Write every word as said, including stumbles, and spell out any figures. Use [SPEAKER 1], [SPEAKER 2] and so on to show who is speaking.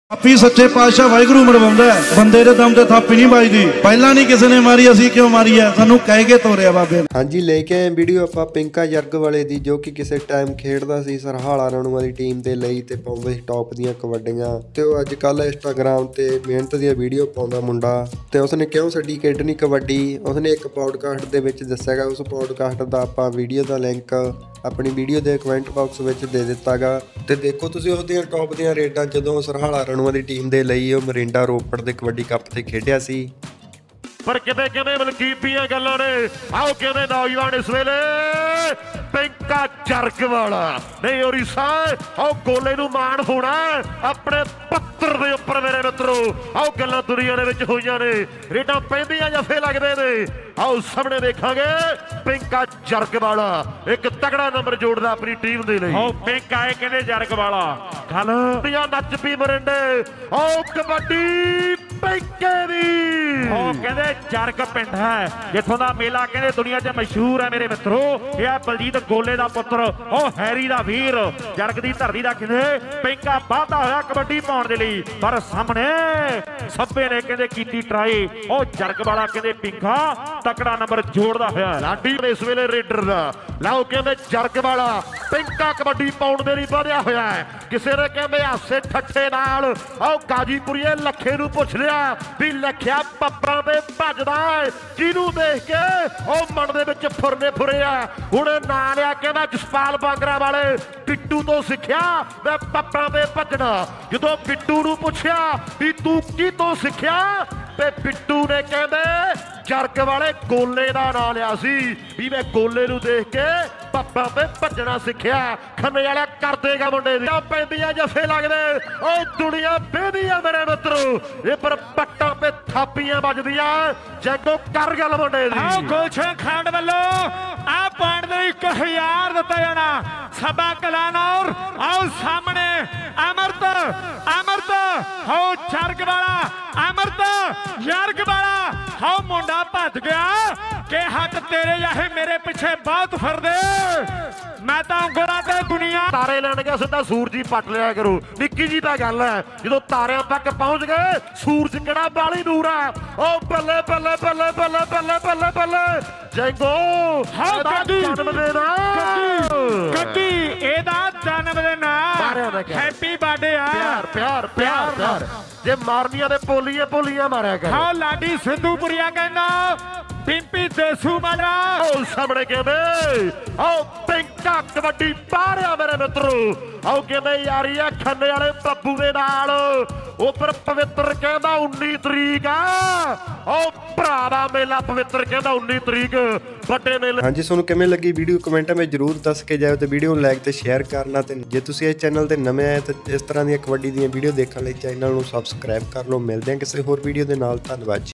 [SPEAKER 1] ਥਾਪੀ ਸੱਚੇ ਪਾਤਸ਼ਾਹ ਵਾਹਿਗੁਰੂ ਮਰਵਾਉਂਦਾ ਬੰਦੇ ਦੇ ਦਮ ਤੇ ਥਾਪੀ ਨਹੀਂ ਵੱਜਦੀ। ਪਹਿਲਾਂ ਨਹੀਂ ਕਿਸੇ ਨੇ ਮਾਰੀ, ਅਸੀਂ ਕਿਉਂ ਮਾਰੀ ਹੈ? ਸਾਨੂੰ ਕਹਿ ਕੇ ਤੋਰਿਆ ਬਾਬੇ।
[SPEAKER 2] ਹਾਂਜੀ, ਲੈ ਕੇ ਆਏ ਵੀਡੀਓ ਆਪਾਂ ਪਿੰਕਾ ਜਰਗ ਵਾਲੇ ਦੀ, ਜੋ ਕਿ ਕਿਸੇ ਟਾਈਮ ਖੇਡਦਾ ਸੀ ਸਰਹਾਲਾ ਰਾਣੂਆਂ ਦੀ ਟੀਮ ਦੇ ਲਈ ਤੇ ਪਾਉਂਦਾ ਸੀ ਟੌਪ ਦੀਆਂ ਕਬੱਡੀਆਂ। ਤੇ ਉਹ ਅੱਜ ਕੱਲ ਇੰਸਟਾਗ੍ਰਾਮ ਤੇ ਮਿਹਨਤ ਦੀਆਂ ਵੀਡੀਓ ਪਾਉਂਦਾ ਮੁੰਡਾ। ਤੇ ਉਸਨੇ ਕਿਉਂ ਛੱਡੀ ਖੇਡਣੀ ਕਬੱਡੀ, ਉਸਨੇ ਇੱਕ ਪੋਡਕਾਸਟ ਦੇ ਵਿੱਚ ਦੱਸਿਆਗਾ। ਉਸ ਪੋਡਕਾਸਟ ਦਾ ਆਪਾਂ ਵੀਡੀਓ ਦਾ ਲਿੰਕ ਆਪਣੀ ਵੀਡੀਓ ਦੇ ਕਮੈਂਟ ਬਾਕਸ ਵਿੱਚ ਦੇ ਦਿੱਤਾਗਾ। ਤੇ ਦੇਖੋ ਤੁਸੀਂ ਉਹਦੀਆਂ ਟੌਪ ਦੀਆਂ ਰੇਡਾਂ ਜਦੋਂ ਸਰਹਾਲਾ ਰਾਣੂਆਂ ਦੀ ਟੀਮ ਦੇ ਲਈ ਉਹ ਮਰਿੰਡਾ ਰੋਪੜ ਦੇ ਕਬੱਡੀ ਕੱਪ ਤੇ ਖੇਡਿਆ ਸੀ।
[SPEAKER 3] ਪਰ ਕਿਤੇ ਕਿਤੇ ਮਲਕੀਬੀਆਂ ਗੱਲਾਂ ਨੇ। ਆਓ ਕਹਿੰਦੇ ਨੌਜਵਾਨ ਇਸ ਵੇਲੇ ਪਿੰਕਾ ਜਰਗ ਵਾਲਾ ਨਹੀਂ ਹੋਰੀ ਸਾਹ। ਆਓ ਗੋਲੇ ਨੂੰ ਮਾਣ ਹੋਣਾ ਆਪਣੇ ਪੱਤਰ ਦੇ ਉੱਪਰ ਮੇਰੇ ਮਿੱਤਰੋ। ਆਓ ਗੱਲਾਂ ਦੁਨੀਆ ਦੇ ਵਿੱਚ ਹੋਈਆਂ ਨੇ, ਰੇਡਾਂ ਪੈਂਦੀਆਂ ਜਫੇ ਲੱਗਦੇ ਨੇ। ਆਓ ਸਾਹਮਣੇ ਦੇਖਾਂਗੇ ਪਿੰਕਾ ਜਰਗ ਵਾਲਾ ਇੱਕ ਤਗੜਾ ਨੰਬਰ ਜੋੜਦਾ ਆਪਣੀ ਟੀਮ ਦੇ ਲਈ। ਆਓ ਪਿੰਕਾ ਇਹ ਕਹਿੰਦੇ ਜਰਗ ਵਾਲਾ ਗੱਲ ਨੱਚ ਪੀ ਮਰਿੰਡੇ। ਆਓ ਕਬੱਡੀ ਪਿੰਕੇ ਦੀ। ਆਓ ਕਹਿੰਦੇ ਜਰਗ ਪਿੰਡ ਹੈ ਜਿੱਥੋਂ ਦਾ ਮੇਲਾ ਕਹਿੰਦੇ ਦੁਨੀਆ 'ਚ ਮਸ਼ਹੂਰ ਹੈ ਮੇਰੇ ਮਿੱਤਰੋ। ਇਹ ਹੈ ਬਲਜੀਤ ਗੋਲੇ ਦਾ ਪੁੱਤਰ, ਉਹ ਹੈਰੀ ਦਾ ਵੀਰ, ਜਰਗ ਦੀ ਧਰਤੀ ਦਾ ਕਹਿੰਦੇ ਪਿੰਕਾ ਵਾਧਾ ਹੋਇਆ ਕਬੱਡੀ ਪਾਉਣ ਦੇ ਲਈ। ਪਰ ਸਾਹਮਣੇ ਸੱਬੇ ਨੇ ਕਹਿੰਦੇ ਕੀਤੀ ਟਰਾਈ। ਉਹ ਜਰਗ ਵਾਲਾ ਕਹਿੰਦੇ ਪਿੰਕਾ ਤਕੜਾ ਨੰਬਰ ਜੋੜਦਾ ਹੋਇਆ ਲਾਡੀ ਇਸ ਵੇਲੇ ਰੇਡਰ ਦਾ। ਲਾਓ ਕਹਿੰਦੇ ਜਰਗ ਵਾਲਾ ਪਿੰਕਾ ਕਬੱਡੀ ਪਾਉਣ ਦੇ ਲਈ ਵਧਿਆ ਹੋਇਆ ਹੈ। ਕਿਸੇ ਨੇ ਕਹਿੰਦੇ ਹਾਸੇ ਠੱਠੇ ਨਾਲ। ਆਓ ਗਾਜੀਪੁਰੀਏ ਲੱਖੇ ਨੂੰ ਪੁੱਛ ਲਿਆ ਵੀ ਲੱਖਿਆ ਪੱਪਰਾਂ ਤੇ ਭੱਜਦਾ ਜਿਹਨੂੰ ਦੇਖ ਕੇ ਉਹ ਮਨ ਦੇ ਵਿੱਚ ਫੁਰਨੇ ਫੁਰੇ ਆ। ਹੁਣੇ ਨਾਂ ਲਿਆ ਕਹਿੰਦਾ ਜਸਪਾਲ ਬਾਂਗਰਾ ਵਾਲੇ ਬਿੱਟੂ ਤੋਂ ਸਿੱਖਿਆ ਮੈਂ ਪੱਪਰਾਂ ਤੇ ਭੱਜਣਾ। ਜਦੋਂ ਬਿੱਟੂ ਨੂੰ ਪੁੱਛਿਆ ਵੀ ਤੂੰ ਕੀ ਤੋਂ ਸਿੱਖਿਆ ਤੇ ਬਿੱਟੂ ਨੇ ਕਹਿੰਦੇ ਜਰਗ ਵਾਲੇ ਗੋਲੇ ਦਾ ਨਾਂ ਲਿਆ ਸੀ ਵੀ ਮੈਂ ਗੋਲੇ ਨੂੰ ਦੇਖ ਕੇ ਪੱਪਾਂ ਤੇ ਭੱਜਣਾ ਸਿੱਖਿਆ। ਖੰਨੇ ਵਾਲਾ ਕਰ ਦੇਗਾ ਮੁੰਡੇ ਦੀ ਪੈਂਦੀਆਂ ਜਫੇ ਲੱਗਦੇ। ਉਹ ਦੁਨੀਆ ਬਹਿਦੀਆਂ ਮੇਰੇ ਮਿੱਤਰੋ। ਇਹ ਪਰ ਪੱਟਾਂ ਤੇ ਥਾਪੀਆਂ ਵੱਜਦੀਆਂ ਜੈਗੋ ਕਰ ਗੱਲ ਮੁੰਡੇ ਦੀ।
[SPEAKER 4] ਆਓ ਗੁਲਸ਼ਨ ਖੰਡ ਵੱਲੋਂ ਆ ਪੁਆਇੰਟ ਦੇ ਇੱਕ ਹਜ਼ਾਰ ਦਿੱਤਾ ਜਾਣਾ ਸਭਾ ਕਲਾਨੌਰ। ਆਓ ਸਾਹਮਣੇ ਅਮਰਤ ਅਮਰਤ ਹੋ ਜਰਗ ਵਾਲਾ ਅਮਰਤ ਜਰਗ ਵਾਲਾ ਹੋ ਮੁੰਡਾ ਭੱਜ ਗਿਆ ਕਿ ਹੱਕ ਤੇਰੇ ਯਾਹੇ ਮੇਰੇ ਪਿੱਛੇ ਬਹੁਤ ਫਿਰਦੇ। ਮੈਂ ਤਾਂ ਉਂਗਲਾਂ ਤੇ ਦੁਨੀਆ
[SPEAKER 3] ਤਾਰੇ ਲੈਣ ਗਿਆ ਸਿੱਧਾ ਸੂਰਜ ਹੀ ਪੱਟ ਲਿਆ ਕਰੋ। ਨਿੱਕੀ ਜੀ ਤਾਂ ਗੱਲ ਹੈ ਜਦੋਂ ਤਾਰਿਆਂ ਤੱਕ ਪਹੁੰਚ ਗਏ ਸੂਰਜ ਕਿਹੜਾ ਬਾਲੀ ਦੂਰ ਹੈ। ਉਹ ਬੱਲੇ ਬੱਲੇ ਬੱਲੇ ਬੱਲੇ ਬੱਲੇ ਬੱਲੇ ਬੱਲੇ ਜੈਗੋ ਜਨਮ ਦਿਨ
[SPEAKER 4] ਗੱਡੀ ਇਹਦਾ ਜਨਮ ਦਿਨ ਹੈਪੀ ਬਰਥਡੇ ਆ।
[SPEAKER 3] ਪਿਆਰ ਪਿਆਰ ਪਿਆਰ ਪਿਆਰ ਜੇ ਮਾਰਨੀਆਂ ਦੇ ਪੋਲੀਏ ਪੋਲੀਆਂ ਮਾਰਿਆ ਕਰ।
[SPEAKER 4] ਹਾਂ ਲਾਡੀ ਸਿੰਧੂਪੁਰੀਆ ਕਹਿੰਦਾ ਪਿੰਪੀ ਦੇਸੂ ਮਾਰਾ।
[SPEAKER 3] ਉਹ ਸਾਹਮਣੇ ਕਹਿੰਦੇ ਆਓ ਪਿੰਕਾ ਕਬੱਡੀ ਪਾਰਿਆ ਮੇਰੇ ਮਿੱਤਰੋ। ਆਓ ਕਹਿੰਦੇ ਯਾਰੀ ਆ ਖੰਨੇ ਵਾਲੇ ਬੱਬੂ ਦੇ ਨਾਲ। ਉਹ ਪਰ ਪਵਿੱਤਰ ਕਹਿੰਦਾ ਉੱਨੀ ਤਰੀਕ ਆ। ਉਹ ਭਰਾ ਦਾ ਮੇਲਾ ਪਵਿੱਤਰ ਕਹਿੰਦਾ ਉੱਨੀ ਤਰੀਕ ਵੱਡੇ ਮੇਲੇ।
[SPEAKER 2] ਹਾਂਜੀ, ਤੁਹਾਨੂੰ ਕਿਵੇਂ ਲੱਗੀ ਵੀਡੀਓ ਕਮੈਂਟਾਂ ਵਿੱਚ ਜਰੂਰ ਦੱਸ ਕੇ ਜਾਓ ਤੇ ਵੀਡੀਓ ਨੂੰ ਲਾਈਕ ਤੇ ਸ਼ੇਅਰ ਕਰਨਾ। ਤੇ ਜੇ ਤੁਸੀਂ ਇਸ ਚੈਨਲ ਤੇ ਨਵੇਂ ਆਏ ਤਾਂ ਇਸ ਤਰ੍ਹਾਂ ਦੀਆਂ ਕਬੱਡੀ ਦੀਆਂ ਵੀਡੀਓ ਦੇਖਣ ਲਈ ਚੈਨਲ ਨੂੰ ਸਬਸਕ੍ਰਾਈਬ ਕਰ ਲਓ। ਮਿਲਦੇ ਹਾਂ ਕਿਸੇ ਹੋਰ ਵੀਡੀਓ ਦੇ ਨਾਲ। ਧੰਨਵਾਦ।